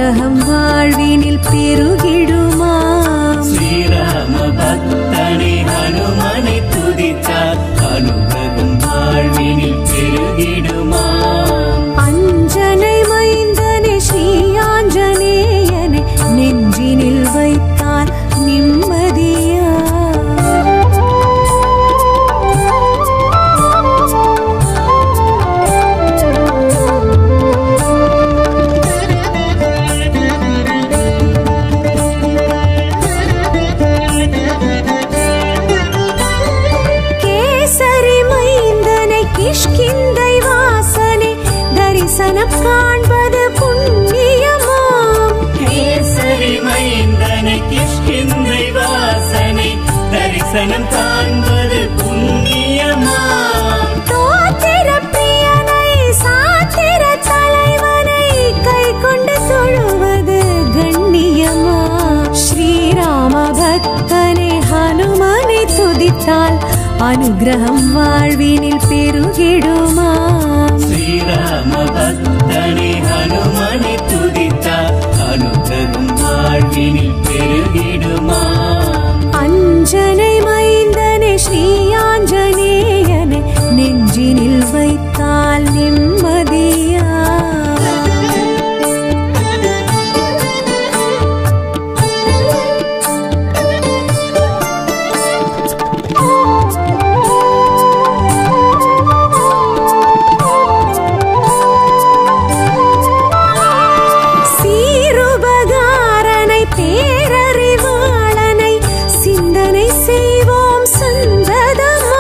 அனுகிரகம் வாழ்வினில் பெருகிடுமாம். ஸ்ரீராம பக்தனை ஹனுமனை துதித்தால் அனுகிரகம் வாழ்வினில் பெருகிடுமாம். அஞ்சனை மைந்தனை ஸ்ரீ ஆஞ்சநேயனை நெஞ்சினில் வைத்தால் நிம்மதியா. கேசரி மைந்தனை கிஷ்கிந்தை வாசனை தரிசனம் காண்பது புண்ணியமாம். கேசரி மைந்தனை கிஷ்கிந்தை வாசனை தரிசனம் காண்பது புண்ணியமாம். தோத்திர பிரியனை சாத்திர தலைவனை கை கொண்டு தொழுவது கண்ணியமா. ஸ்ரீராம பக்தனை ஹனுமனை துதித்தால் அனுகிரகம் வாழ்வினில் பெருகிடுமாம். ஸ்ரீராம பக்தனை ஹனுமனை துதித்தால் அனுகிரகம் வாழ்வினில் பெருகிடுமாம். அஞ்சனை மைந்தனை ஸ்ரீ ஆஞ்சநேயனை நெஞ்சினில் வைத்தால் நிம்மதியா. சீருபகாரனை பேரறிவாளனை சிந்தனை செய்வோம் சந்ததமா.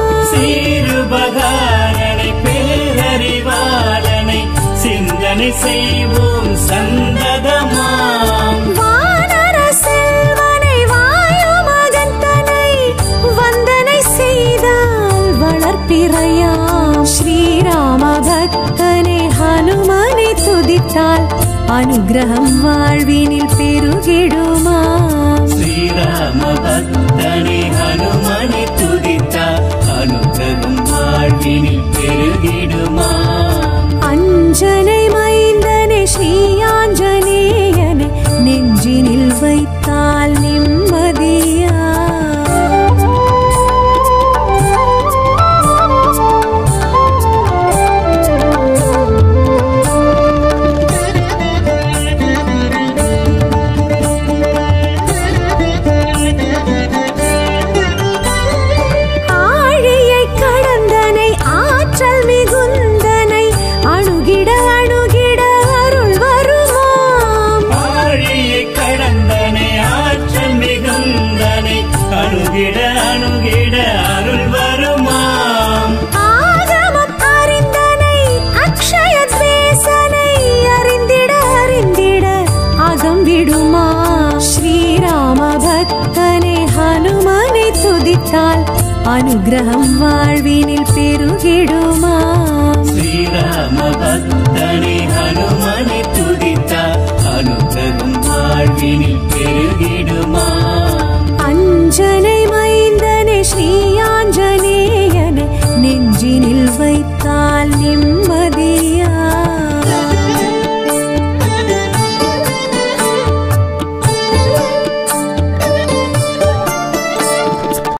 சீருபகாரனை பேரறிவாளனை சிந்தனை செய்வோம் சந்ததமாம். வானர செல்வனை வாயு மகந்தனை வந்தனை செய்தால் வளர்ப்பிறையாம். ஸ்ரீராம பக்தனை ஹனுமனை துதித்தால் அனுகிரகம் வாழ்வினில் பெருகிடுமாம். ஸ்ரீராம பக்தனை ஹனுமனை துதித்தால் அனுகிரகம் வாழ்வினில் பெருகிடுமாம். அஞ்சனை மைந்தனை ஸ்ரீ ஆஞ்சநேயனை நெஞ்சினில் வைத்தால் நிம்மதியா. ஆழியை கடந்தனை ஆற்றல் மிகுந்தனை அணுகிட அணுகிட அருள் வருமாம். ஆழியை கடந்தனை ஆற்றல் மிகுந்தனை அணுகிட அணுகிட அருள் வருமாம். ஆகமம் அறிந்தனை அக்ஷய தேசனை அறிந்திட அறிந்திட அகம் விடுமா. ஸ்ரீராம பக்தனை ஹனுமனை துதித்தால் அனுகிரகம் வாழ்வினில் பெருகிடுமாம். ஸ்ரீராம பக்தனை ஹனுமனை துதித்தால் அனுகிரகம் வாழ்வினில்